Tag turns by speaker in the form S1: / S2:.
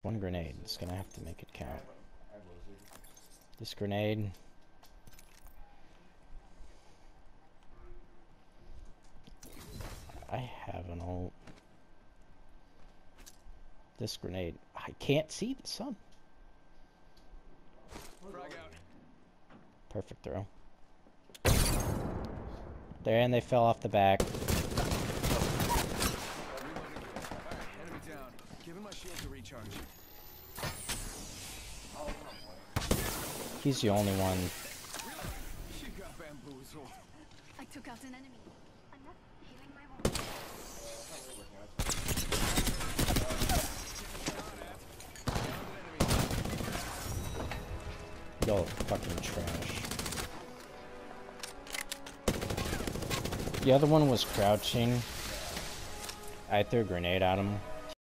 S1: One grenade. It's gonna have to make it count. This grenade. I have an ult. This grenade. I can't see the sun. Perfect throw. There, and they fell off the back. He's the only one.
S2: I took out an enemy. I'm not healing my wounds.
S1: Y'all fucking trash. The other one was crouching. I threw a grenade at him.